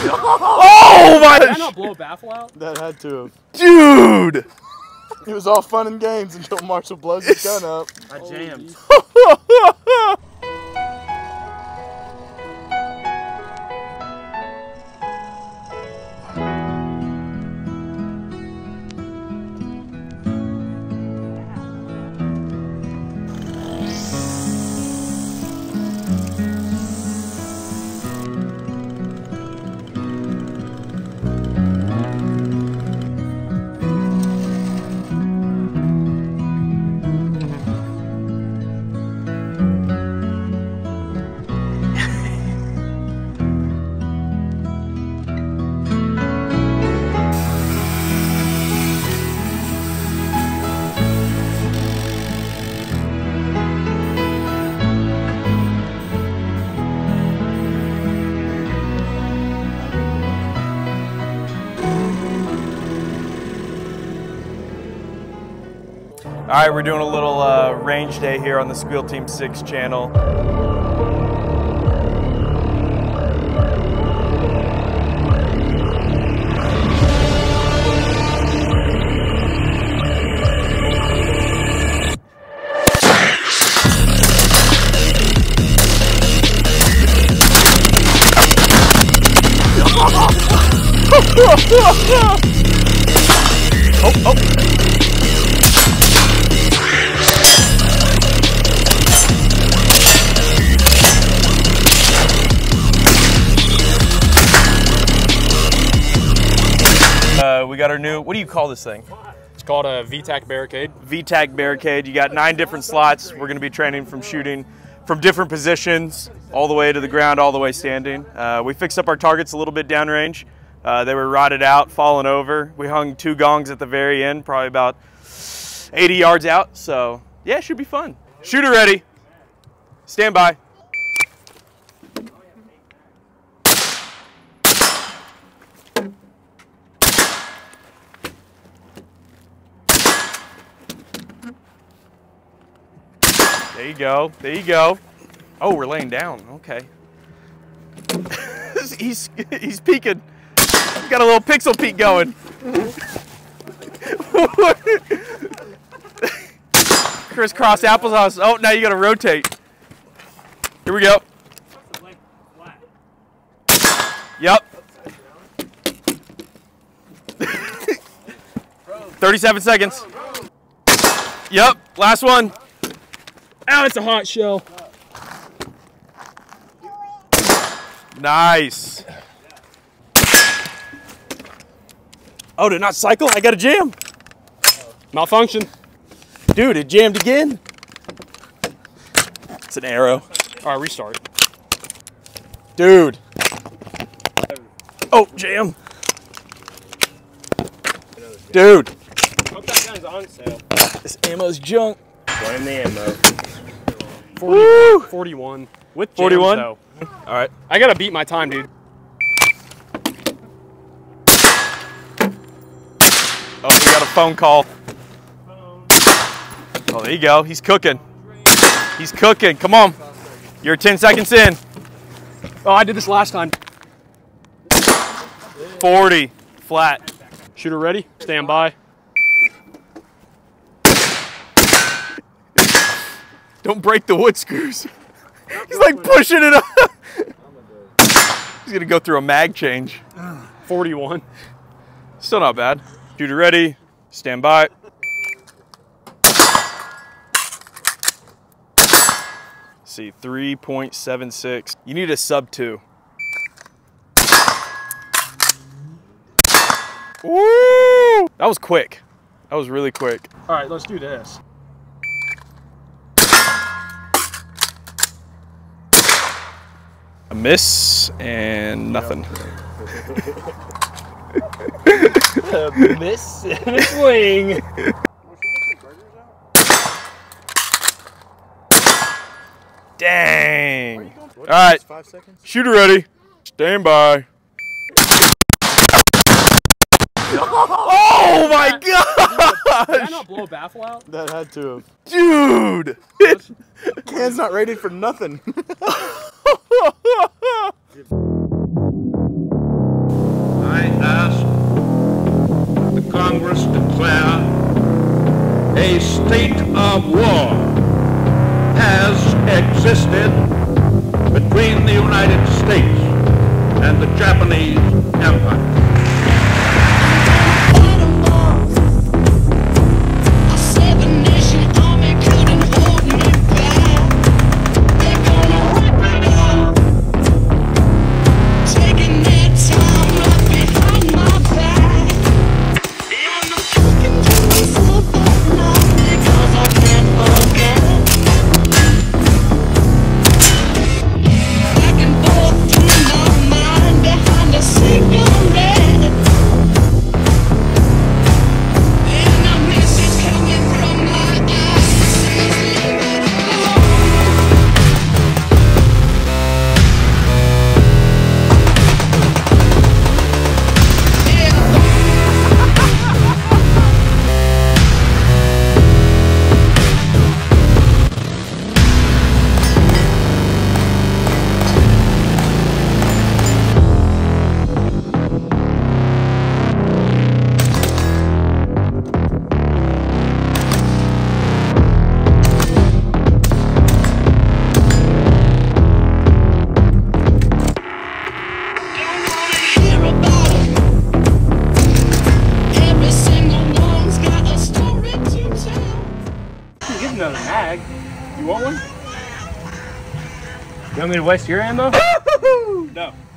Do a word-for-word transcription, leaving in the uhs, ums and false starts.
Oh my! Did I not blow a baffle out? That had to have. Dude! It was all fun and games until Marshall blows his gun up. I jammed. All right, we're doing a little uh, range day here on the Squeal Team six channel. Oh, oh. Uh, we got our new, what do you call this thing? It's called a V TAC barricade. V TAC barricade. You got nine different slots. We're going to be training from shooting from different positions, all the way to the ground, all the way standing. Uh, we fixed up our targets a little bit downrange. Uh, they were rotted out, fallen over. We hung two gongs at the very end, probably about eighty yards out. So yeah, it should be fun. Shooter ready. Stand by. There you go, there you go. Oh, we're laying down, okay. he's, he's peeking. He's got a little pixel peek going. Crisscross applesauce. Oh, now you gotta rotate. Here we go. Yep. thirty-seven seconds. Yep, last one. Ow, it's a hot shell. Nice. Oh, did it not cycle? I got a jam. Malfunction. Dude, it jammed again. It's an arrow. All right, restart. Dude. Oh, jam. Dude. Hope that gun's on sale. This ammo's junk. Blame the ammo. forty, Woo! forty-one. With jams, forty-one? though. All right. I gotta beat my time, dude. Oh, we got a phone call. Oh, there you go. He's cooking. He's cooking. Come on. You're ten seconds in. Oh, I did this last time. forty. Flat. Shooter ready? Stand by. Don't break the wood screws. He's like pushing it up. He's gonna go through a mag change. forty-one. Still not bad. Shooter ready. Stand by. See, three point seven six. You need a sub two. Woo! That was quick. That was really quick. All right, let's do this. A miss and nothing. Miss and a swing. Dang. All right. Five seconds. Shooter ready. Stand by. Oh my god! Did I not blow a baffle out? That had to have. Dude! Can's not rated for nothing. existed between the United States and the Japanese Empire. Another mag. You want one? You want me to waste your ammo? No.